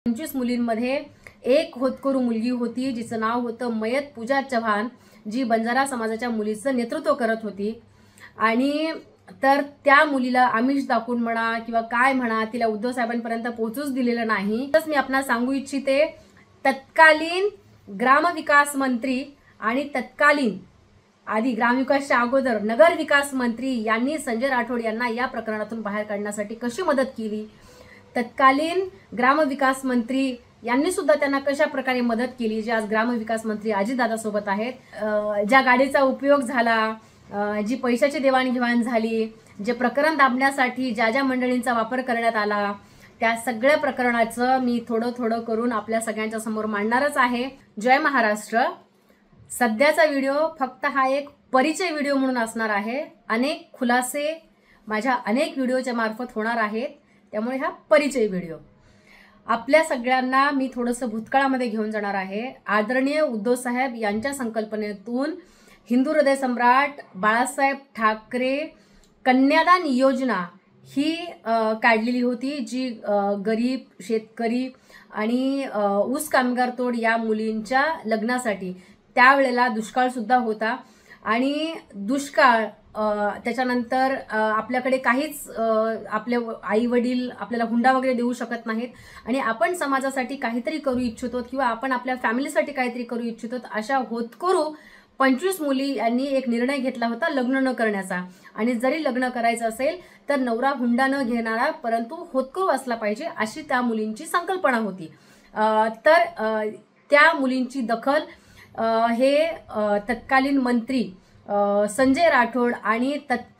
25 मुलींमध्ये एक होतकरू मुलगी होती जिचं नाव होतं मयत पूजा चव्हाण, जी बंजारा समाजाच्या मुलीचं नेतृत्व करत होती। आणि तर त्या मुलीला आमिष दाखवून म्हणा किंवा काय म्हणा तिला उद्धव साहेबांपर्यंत पोहोचूच दिलेलं नाही। तसंच मी आपणास सांगू इच्छिते, तत्कालीन ग्रामविकास मंत्री आणि तत्कालीन आधी ग्रामविकासच्या अगोदर नगर विकास मंत्री यांनी संजय राठोड यांना या प्रकरणातून बाहेर काढण्यासाठी कशी मदत केली, तत्कालीन ग्रामविकास मंत्री यांनी सुद्धा त्यांना कशा प्रकारे मदत केली, जे आज ग्रामविकास मंत्री अजितदादा सोबत आहेत। ज्या गाडीचा उपयोग झाला, जी पैशाची देवाणघेवाण झाली, जे प्रकरण दाबण्यासाठी ज्या ज्या मंडळींचा वापर करण्यात आला, त्या सगळ्या प्रकरणाचं मी थोडं थोडं करून आपल्या सगळ्यांच्या समोर मांडणारच आहे। जय महाराष्ट्र। सध्याचा व्हिडिओ फक्त हा एक परिचय व्हिडिओ म्हणून असणार आहे। अनेक खुलासे माझ्या अनेक व्हिडिओच्या मार्फत होणार आहेत, त्यामुळे हा परिचय व्हिडिओ आपल्या सगळ्यांना मी थोडंसं भूतकाळामध्ये घेऊन जाणार आहे। आदरणीय उद्धव साहेब यांच्या संकल्पनेतून हिंदू हृदय सम्राट बाळासाहेब ठाकरे कन्यादान योजना ही काढलेली होती, जी गरीब शेतकरी आणि ऊस कामगार तोड या मुलींच्या लग्नासाठी। त्यावेळेला दुष्काळ सुद्धा होता आणि दुष्काळ त्याच्यानंतर आपल्याकडे काहीच आपले आई वडील आपल्याला हुंडा वगैरे देऊ शकत नाहीत आणि आपण समाजासाठी काहीतरी करू इच्छितो किंवा आपण आपल्या फॅमिलीसाठी काहीतरी करू इच्छितो। अशा होतकरू 25 मुली यांनी एक निर्णय घेतला होता लग्न न करण्याचा, आणि जरी लग्न करायचं असेल तर नवरा हुंडा न घेणारा परंतु होतकरू असला पाहिजे, अशी त्या मुलींची संकल्पना होती। तर त्या मुलींची दखल हे तत्कालीन मंत्री संजय राठोड आणि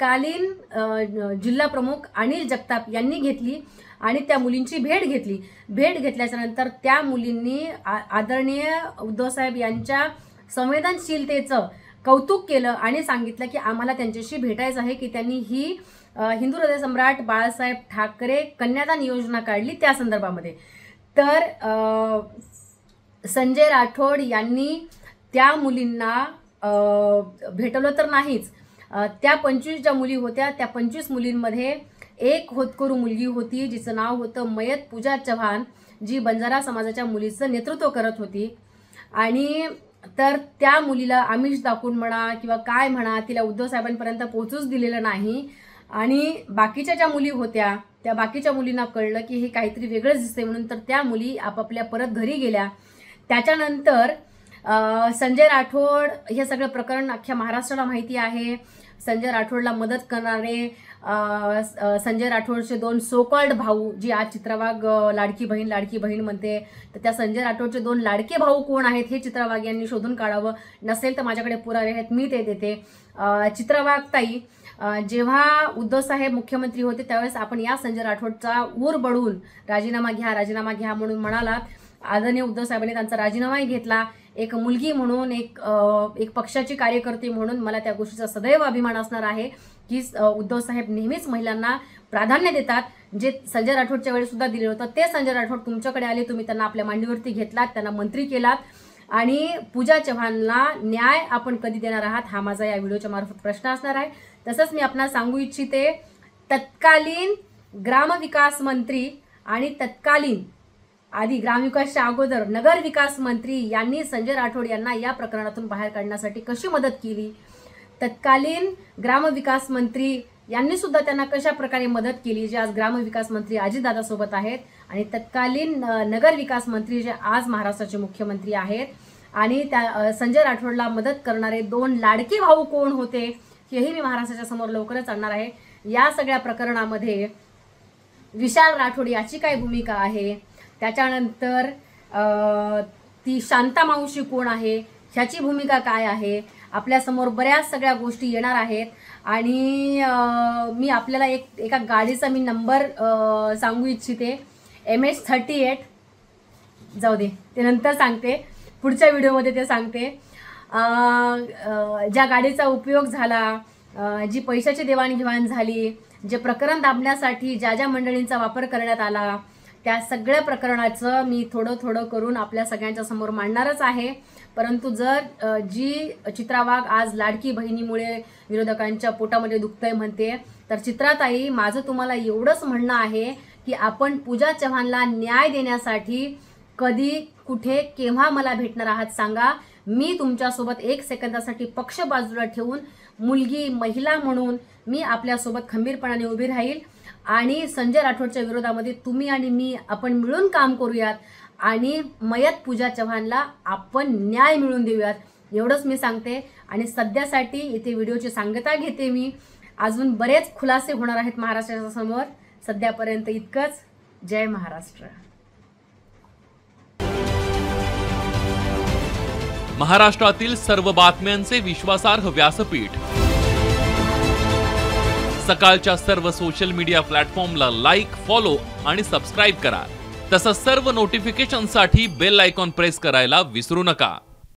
तत्कालीन जिल्हा प्रमुख अनिल जगताप यांनी घेतली आणि त्या मुलींची भेट घेतली। भेट घेतल्याच्या नंतर त्या मुलींनी आदरणीय उद्धव साहेब यांच्या संवेदनशीलतेचं कौतुक केलं आणि सांगितलं की आम्हाला त्यांच्याशी भेटायचं आहे, की त्यांनी ही हिंदू हृदय सम्राट बाळासाहेब ठाकरे कन्यादान योजना काढली त्या संदर्भामध्ये। तर संजय राठोड यांनी त्या मुलींना भेटवलं तर नाहीच, त्या 25 ज्या मुली होत्या त्या 25 मुलींमध्ये एक होतकरू मुलगी होती जिचं नाव होतं मयत पूजा चव्हाण, जी बंजारा समाजाच्या मुलीचं नेतृत्व करत होती। आणि तर त्या मुलीला आमिष दाखवून म्हणा किंवा काय म्हणा तिला उद्धव साहेबांपर्यंत पोहोचूच दिलेलं नाही। आणि बाकीच्या ज्या मुली होत्या त्या बाकीच्या मुलींना कळलं की हे काहीतरी वेगळंच दिसतंय म्हणून, तर त्या मुली आपापल्या परत घरी गेल्या। त्याच्यानंतर संजय राठोड हे सगळं प्रकरण अख्ख्या महाराष्ट्राला माहिती आहे। संजय राठोडला मदत करणारे संजय राठोडचे 2 सो कॉल्ड भाऊ, जी आज चित्रा वाघ लाडकी बहीण म्हणते, तर त्या संजय राठोडचे 2 लाडके भाऊ कोण आहेत हे चित्रा वाघ यांनी शोधून काढावं। नसेल तर माझ्याकडे पुरावे आहेत, मी ते देते। चित्रा वाघ ताई, जेव्हा उद्धव साहेब मुख्यमंत्री होते त्यावेळेस आपण या संजय राठोडचा ऊर बडवून राजीनामा घ्या म्हणून म्हणालात। आदरणीय उद्धव साहेबांनी त्यांचा राजीनामाही घेतला। एक मुलगी म्हणून, एक पक्षाची कार्यकर्ती म्हणून मला त्या गोष्टीचा सदैव अभिमान असणार आहे की उद्धव साहेब नेहमीच महिलांना प्राधान्य देतात। जे संजय राठोडच्या वेळेस सुद्धा दिले होतं ते संजय राठोड तुमच्याकडे आले, तुम्ही त्यांना आपल्या मांडीवरती घेतलात, त्यांना मंत्री केलात। आणि पूजा चव्हाणला न्याय आपण कधी देणार आहात हा माझा या व्हिडिओच्या मार्फत प्रश्न असणार आहे। तसंच मी आपणास सांगू इच्छिते, तत्कालीन ग्रामविकास मंत्री आणि तत्कालीन आधी ग्रामविकासच्या अगोदर नगर विकास मंत्री यांनी संजय राठोड यांना या प्रकरणातून बाहेर काढण्यासाठी कशी मदत केली, तत्कालीन ग्रामविकास मंत्री यांनी सुद्धा त्यांना कशा प्रकारे मदत केली, जे आज ग्रामविकास मंत्री अजितदादा सोबत आहेत, आणि तत्कालीन नगर विकास मंत्री जे आज महाराष्ट्राचे मुख्यमंत्री आहेत। आणि त्या संजय राठोडला मदत करणारे 2 लाडके भाऊ कोण होते हेही मी महाराष्ट्राच्या समोर लवकरच आणणार आहे। या सगळ्या प्रकरणामध्ये विशाल राठोड याची काय भूमिका आहे, त्याच्यानंतर ती शांता मावशी कोण आहे ह्याची भूमिका काय आहे, आपल्यासमोर बऱ्याच सगळ्या गोष्टी येणार आहेत। आणि मी आपल्याला एका गाडीचा मी नंबर सांगू इच्छिते, MS38, जाऊ दे ते नंतर सांगते, पुढच्या व्हिडिओमध्ये ते सांगते। ज्या गाडीचा उपयोग झाला, जी पैशाची देवाणघेवाण झाली, जे प्रकरण दाबण्यासाठी ज्या ज्या मंडळींचा वापर करण्यात आला, त्या सगळ्या प्रकरणाचं मी थोडं थोडं करून आपल्या सगळ्यांच्या समोर मांडणारच आहे। परंतु जर जी चित्रा वाघ आज लाडकी बहिणीमुळे विरोधकांच्या पोटामध्ये दुखतंय म्हणते, तर चित्राताई माझं तुम्हाला एवढंच म्हणणं आहे की आपण पूजा चव्हाणला न्याय देण्यासाठी कधी कुठे केव्हा मला भेटणार आहात सांगा. मी तुमच्यासोबत 1 सेकंदासाठी पक्ष बाजूला ठेवून मुलगी महिला म्हणून मी आपल्यासोबत खंबीरपणाने उभी राहील आणि संजय राठोडच्या विरोधामध्ये तुम्ही आणि मी आपण मिळून काम करूयात आणि मयत पूजा चव्हाणला आपण न्याय मिळवून देऊयात एवढंच मी सांगते. आणि सध्यासाठी इथे व्हिडिओची सांगता घेते मी. अजून बरेच खुलासे होणार आहेत महाराष्ट्राच्या समोर. सध्यापर्यंत इतकंच. जय महाराष्ट्र. महाराष्ट्रातील सर्व बातम्यांचे विश्वासार्ह व्यासपीठ. सकाळच्या सर्व सोशल मीडिया प्लॅटफॉर्मला लाईक, फॉलो आणि सबस्क्राईब करा. तसंच सर्व नोटिफिकेशनसाठी बेल आयकॉन प्रेस करायला विसरू नका.